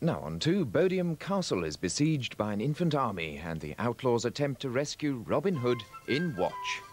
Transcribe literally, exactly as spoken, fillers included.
Now on to Bodiam Castle is besieged by an infant army and the outlaws attempt to rescue Robin Hood in Watch.